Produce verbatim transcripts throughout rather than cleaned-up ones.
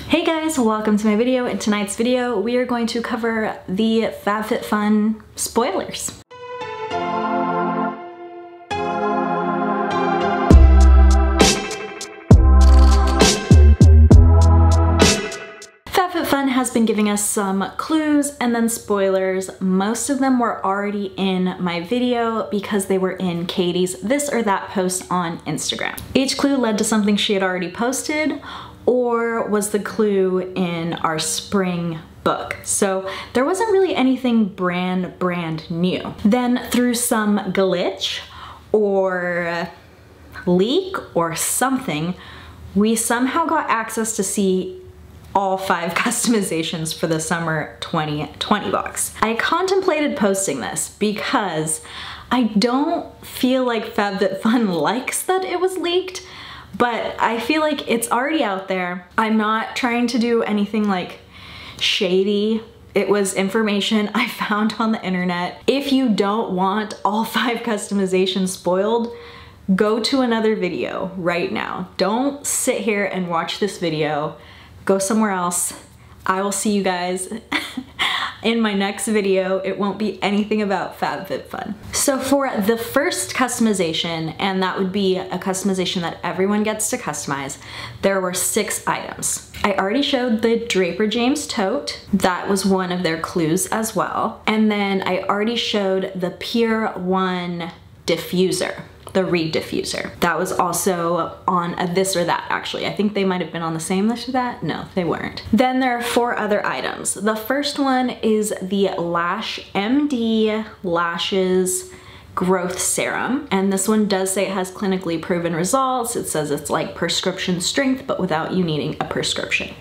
Hey guys, welcome to my video. In tonight's video, we are going to cover the FabFitFun spoilers. FabFitFun has been giving us some clues and then spoilers. Most of them were already in my video because they were in Katie's this or that post on Instagram. Each clue led to something she had already posted or was the clue in our spring book. So there wasn't really anything brand, brand new. Then through some glitch or leak or something, we somehow got access to see all five customizations for the summer twenty twenty box. I contemplated posting this because I don't feel like FabFitFun likes that it was leaked, but I feel like it's already out there. I'm not trying to do anything like shady. It was information I found on the internet. If you don't want all five customizations spoiled, go to another video right now. Don't sit here and watch this video. Go somewhere else. I will see you guys in my next video. It won't be anything about FabFitFun. So for the first customization, and that would be a customization that everyone gets to customize, there were six items. I already showed the Draper James tote. That was one of their clues as well. And then I already showed the Pier one diffuser, the Reed diffuser. That was also on a this or that, actually. I think they might have been on the same this or that. No, they weren't. Then there are four other items. The first one is the Lash M D Lashes Growth Serum. And this one does say it has clinically proven results. It says it's like prescription strength, but without you needing a prescription.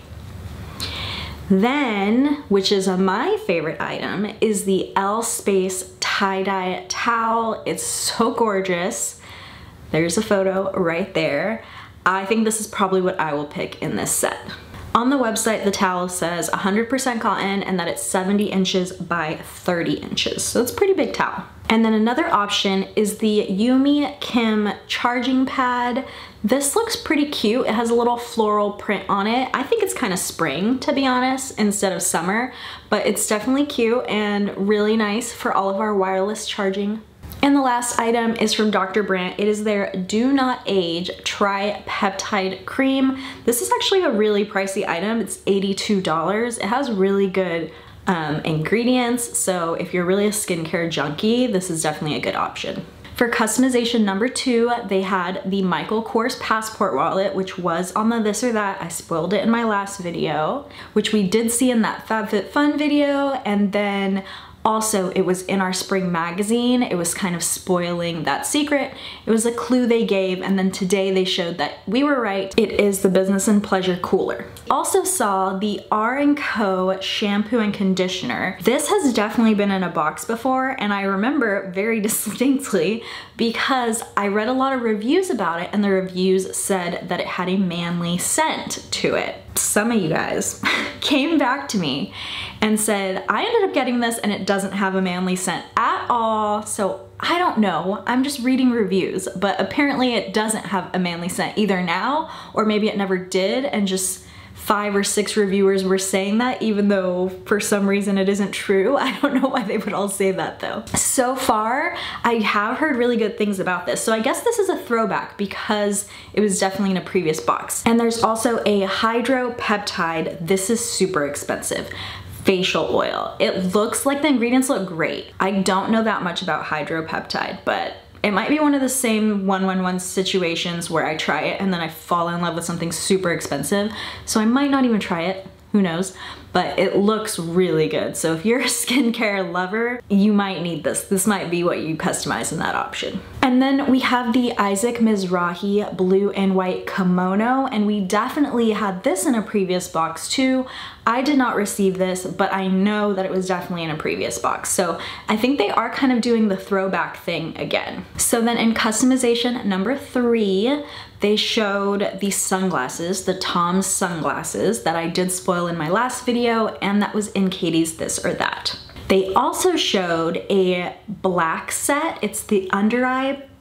Then, which is my favorite item, is the L Space tie-dye towel. It's so gorgeous. There's a photo right there. I think this is probably what I will pick in this set. On the website, the towel says one hundred percent cotton and that it's seventy inches by thirty inches. So it's a pretty big towel. And then another option is the Yumi Kim charging pad. This looks pretty cute. It has a little floral print on it. I think it's kind of spring, to be honest, instead of summer, but it's definitely cute and really nice for all of our wireless charging. And the last item is from Doctor Brandt. It is their Do Not Age Tri-Peptide Cream. This is actually a really pricey item. It's eighty-two dollars. It has really good um, ingredients, so if you're really a skincare junkie, this is definitely a good option. For customization number two, they had the Michael Kors Passport Wallet, which was on the this or that. I spoiled it in my last video, which we did see in that FabFitFun video, and then also, it was in our spring magazine. It was kind of spoiling that secret. It was a clue they gave, and then today they showed that we were right. It is the Business and Pleasure Cooler. Also saw the R and Co shampoo and conditioner. This has definitely been in a box before, and I remember very distinctly because I read a lot of reviews about it, and the reviews said that it had a manly scent to it. Some of you guys came back to me and said, I ended up getting this and it doesn't have a manly scent at all. So I don't know, I'm just reading reviews, but apparently it doesn't have a manly scent either now, or maybe it never did and just five or six reviewers were saying that, even though for some reason it isn't true. I don't know why they would all say that though. So far, I have heard really good things about this. So I guess this is a throwback because it was definitely in a previous box. And there's also a Hydropeptide. This is super expensive. Facial oil. It looks like the ingredients look great. I don't know that much about Hydropeptide, but it might be one of the same one one one situations where I try it and then I fall in love with something super expensive. So I might not even try it, who knows, but it looks really good. So if you're a skincare lover, you might need this. This might be what you customize in that option. And then we have the Isaac Mizrahi blue and white kimono, and we definitely had this in a previous box too. I did not receive this, but I know that it was definitely in a previous box. So I think they are kind of doing the throwback thing again. So then in customization number three, they showed the sunglasses, the Tom's sunglasses that I did spoil in my last video, and that was in Katie's this or that. They also showed a black set. It's the under eye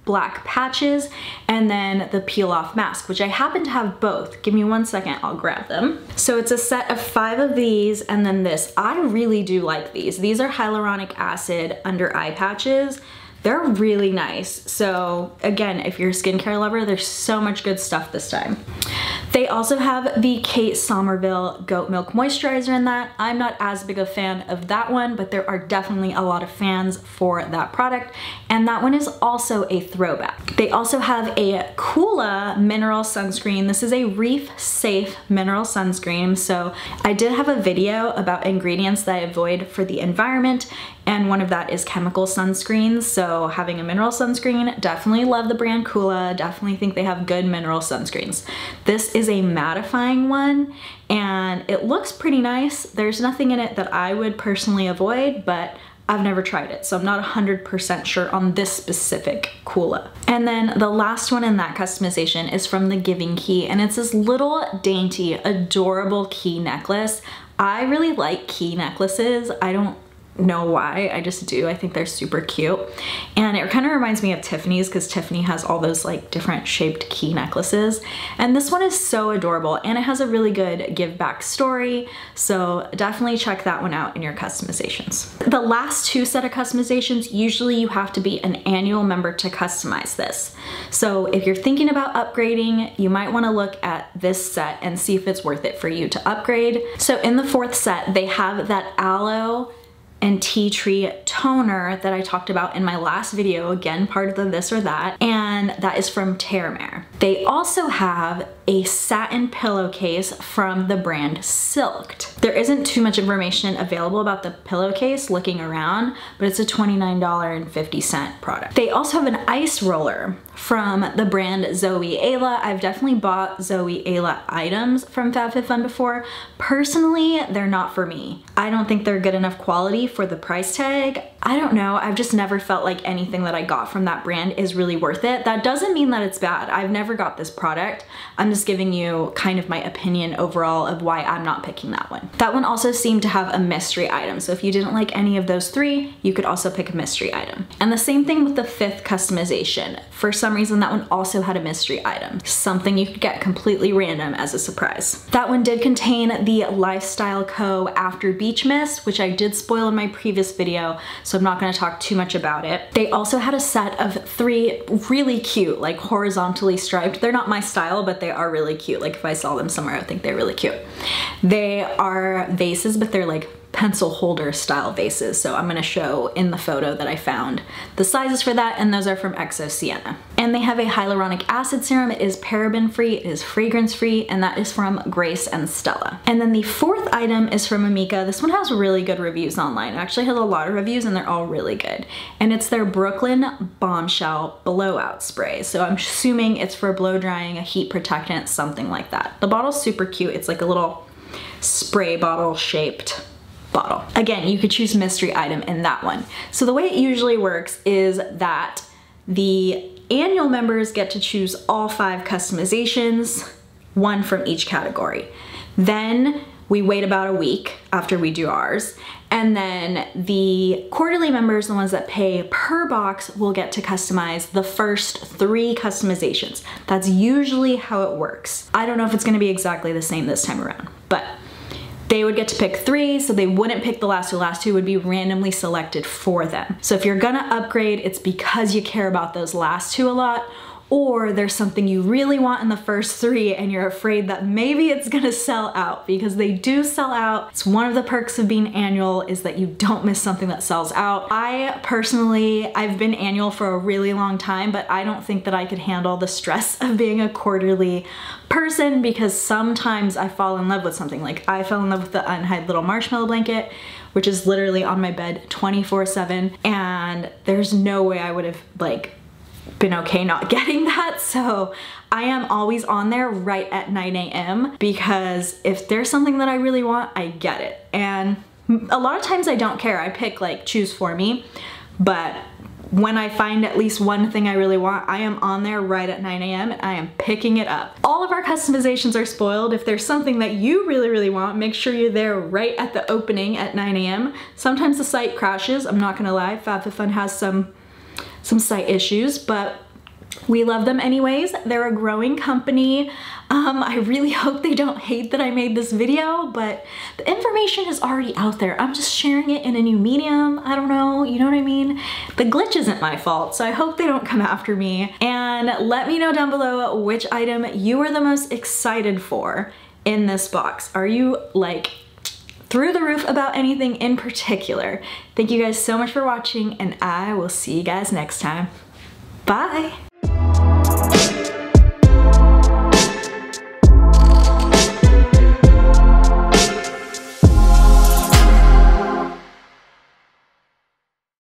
black patches, and then the peel off mask, which I happen to have both. Give me one second, I'll grab them. So it's a set of five of these and then this. I really do like these. These are hyaluronic acid under eye patches. They're really nice. So again, if you're a skincare lover, there's so much good stuff this time. They also have the Kate Somerville Goat Milk Moisturizer in that. I'm not as big a fan of that one, but there are definitely a lot of fans for that product. And that one is also a throwback. They also have a Coola mineral sunscreen. This is a reef safe mineral sunscreen. So I did have a video about ingredients that I avoid for the environment, and one of that is chemical sunscreens. So having a mineral sunscreen, definitely love the brand Coola, definitely think they have good mineral sunscreens. This is a mattifying one and it looks pretty nice. There's nothing in it that I would personally avoid, but I've never tried it, so I'm not one hundred percent sure on this specific Coola. And then the last one in that customization is from the Giving Key, and it's this little dainty, adorable key necklace. I really like key necklaces. I don't know why, I just do. I think they're super cute. And it kind of reminds me of Tiffany's, because Tiffany has all those like different shaped key necklaces. And this one is so adorable and it has a really good give back story. So definitely check that one out in your customizations. The last two set of customizations, usually you have to be an annual member to customize this. So if you're thinking about upgrading, you might want to look at this set and see if it's worth it for you to upgrade. So in the fourth set, they have that aloe and tea tree toner that I talked about in my last video, again, part of the this or that, and that is from Terramare. They also have a satin pillowcase from the brand Silked. There isn't too much information available about the pillowcase looking around, but it's a twenty-nine fifty product. They also have an ice roller from the brand Zoe Ayla. I've definitely bought Zoe Ayla items from FabFitFun before. Personally, they're not for me. I don't think they're good enough quality for the price tag. I don't know, I've just never felt like anything that I got from that brand is really worth it. That doesn't mean that it's bad. I've never got this product. I'm just giving you kind of my opinion overall of why I'm not picking that one. That one also seemed to have a mystery item. So if you didn't like any of those three, you could also pick a mystery item. And the same thing with the fifth customization. For some reason, that one also had a mystery item. Something you could get completely random as a surprise. That one did contain the Lifestyle Co. After Beach Mist, which I did spoil in my previous video, so I'm not gonna talk too much about it. They also had a set of three really cute, like horizontally striped. They're not my style, but they are really cute. Like if I saw them somewhere, I would think they're really cute. They are vases, but they're like pencil holder style vases. So I'm gonna show in the photo that I found the sizes for that, and those are from Exo Sienna. And they have a hyaluronic acid serum. It is paraben free, it is fragrance free, and that is from Grace and Stella. And then the fourth item is from Amika. This one has really good reviews online. It actually has a lot of reviews and they're all really good. And it's their Brooklyn Bombshell Blowout Spray. So I'm assuming it's for blow drying, a heat protectant, something like that. The bottle's super cute. It's like a little spray bottle shaped bottle. Again, you could choose mystery item in that one. So the way it usually works is that the annual members get to choose all five customizations, one from each category. Then we wait about a week after we do ours, and then the quarterly members, the ones that pay per box, will get to customize the first three customizations. That's usually how it works. I don't know if it's gonna be exactly the same this time around, but they would get to pick three, so they wouldn't pick the last two. Last two would be randomly selected for them. So if you're gonna upgrade, it's because you care about those last two a lot, or there's something you really want in the first three and you're afraid that maybe it's gonna sell out, because they do sell out. It's one of the perks of being annual, is that you don't miss something that sells out. I personally, I've been annual for a really long time, but I don't think that I could handle the stress of being a quarterly person, because sometimes I fall in love with something. Like I fell in love with the Unhide Little Marshmallow Blanket, which is literally on my bed twenty-four seven, and there's no way I would have like been okay not getting that. So I am always on there right at nine A M because if there's something that I really want, I get it. And a lot of times I don't care. I pick like choose for me, but when I find at least one thing I really want, I am on there right at nine A M and I am picking it up. All of our customizations are spoiled. If there's something that you really, really want, make sure you're there right at the opening at nine A M Sometimes the site crashes, I'm not gonna lie. FabFitFun has some some site issues, but We love them anyways. They're a growing company. Um, I really hope they don't hate that I made this video, but the information is already out there. I'm just sharing it in a new medium. I don't know, you know what I mean? The glitch isn't my fault, so I hope they don't come after me. And let me know down below which item you are the most excited for in this box. Are you like through the roof about anything in particular? Thank you guys so much for watching, and I will see you guys next time. Bye.